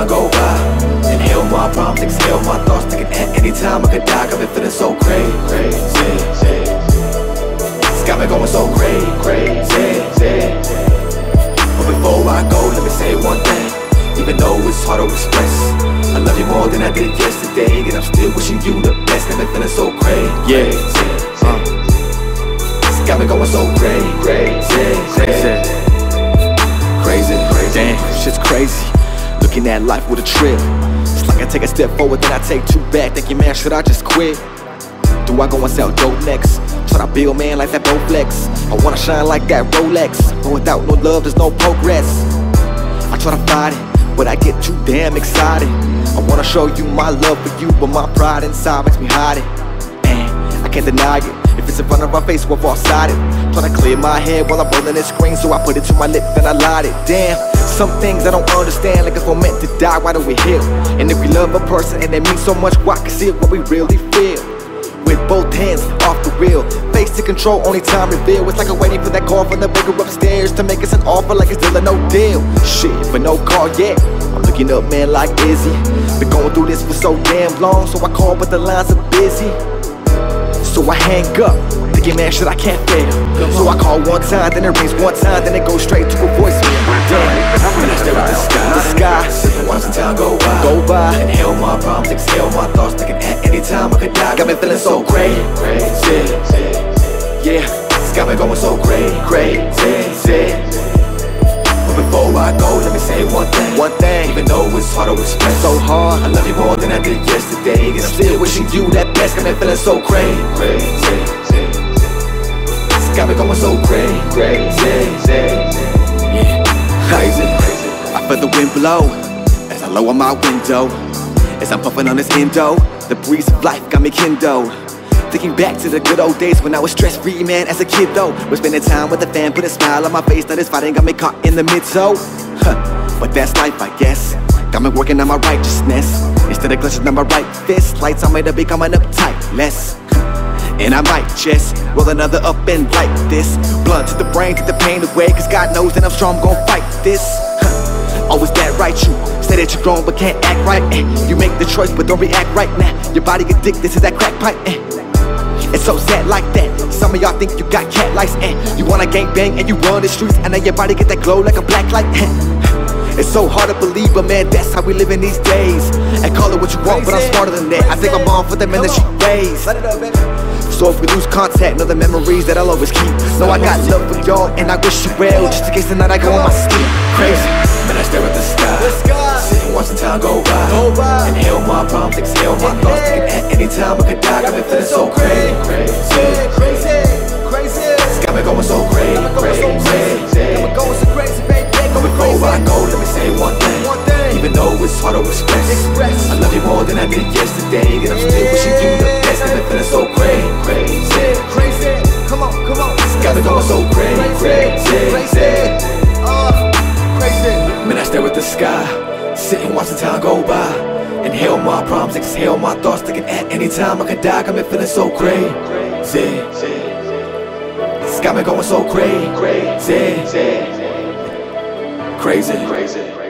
time go by. Inhale my problems, exhale my thoughts, thinking at any time I could die. Got me feeling so crazy. It's got me going so crazy. But before I go, let me say one thing. Even though it's hard to express, I love you more than I did yesterday, and I'm still wishing you the best. Got me feeling so crazy. It's got me going so crazy. Damn, shit's crazy. Looking at life with a trip. It's like I take a step forward, then I take two back. Thinking, man, should I just quit? Do I go and sell dope next? Try to build, man, like that Bowflex. I wanna shine like that Rolex, but without no love, there's no progress. I try to fight it, but I get too damn excited. I wanna show you my love for you, but my pride inside makes me hide it. And I can't deny it. If it's in front of my face, we're far-sighted. Trying to clear my head while I'm rolling this screen, so I put it to my lip and I light it. Damn, some things I don't understand, like if we're meant to die, why do we heal? And if we love a person and it means so much, why conceal what we really feel? With both hands off the wheel, face to control, only time reveal. It's like I'm waiting for that call from the baker upstairs to make us an offer like it's still a no deal. Shit, but no call yet. I'm looking up, man, like Izzy. Been going through this for so damn long, so I call but the lines are busy. So I hang up, thinking, man, shit, I can't fail. So I call one time, then it rings one time, then it goes straight to a voicemail. Damn, when I stare at the sky, sipping watch the time go by. Inhale my problems, exhale my thoughts, thinking at any time I could die. Got me feeling so crazy. Yeah, it's got me going so crazy. But before I go, let me say one thing. Even though it's hard to express, so hard, I love you more than I did yesterday, and I'm still wishing you that best. Got me feeling so crazy. It's got me going so crazy. I feel the wind blow as I lower my window. As I'm puffing on this endo, the breeze of life got me kindled. Thinking back to the good old days when I was stress-free, man, as a kid though. Was spending time with the fam, put a smile on my face. Now this fighting got me caught in the middle. But that's life, I guess. Got me working on my righteousness. Instead of clutching on my right fist, lights on me to be coming up tight, less. And I might just roll another up and like this. Blunt to the brain, take the pain away, cause God knows that I'm strong, I'm gon' fight this. Oh, is that right? You say that you're grown but can't act right. You make the choice but don't react right now. Your body addicted to that crack pipe. It's so sad like that. Some of y'all think you got cat lice, you wanna gangbang and you run the streets, and now your body get that glow like a black light. It's so hard to believe, but man, that's how we live in these days. And call it what you want, but I'm smarter than that. I think I'm on for the men that she raised. So if we lose contact, know the memories that I'll always keep. Know I got love for y'all, and I wish you well, just in case tonight I go on my sleep. Crazy. Man, I stare at the sky, sitting watching time go by. Inhale my problems, exhale my thoughts, thinking at any time I could die. Got me feeling so crazy. It's got me going so crazy. But before I go, let me say one thing. Even though it's hard to express, I love you more than I did yesterday, and I'm still wishing you the best. Got me feeling so crazy. Come on. It's got me going so crazy. Man, I stare at the sky, sitting watching time go by. Inhale my problems, exhale my thoughts, thinking at any time I could die. Got me feeling so crazy. It's got me going so crazy.